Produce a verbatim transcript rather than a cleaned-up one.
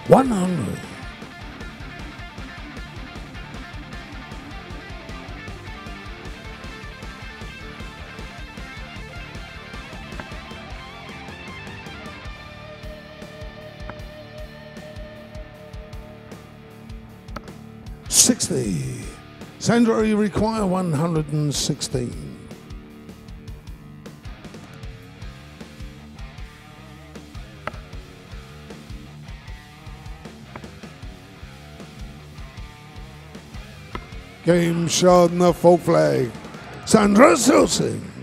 one hundred. sixty. Sandra, you require one hundred sixteen. Game shot in the full flag. Sandra Silsing.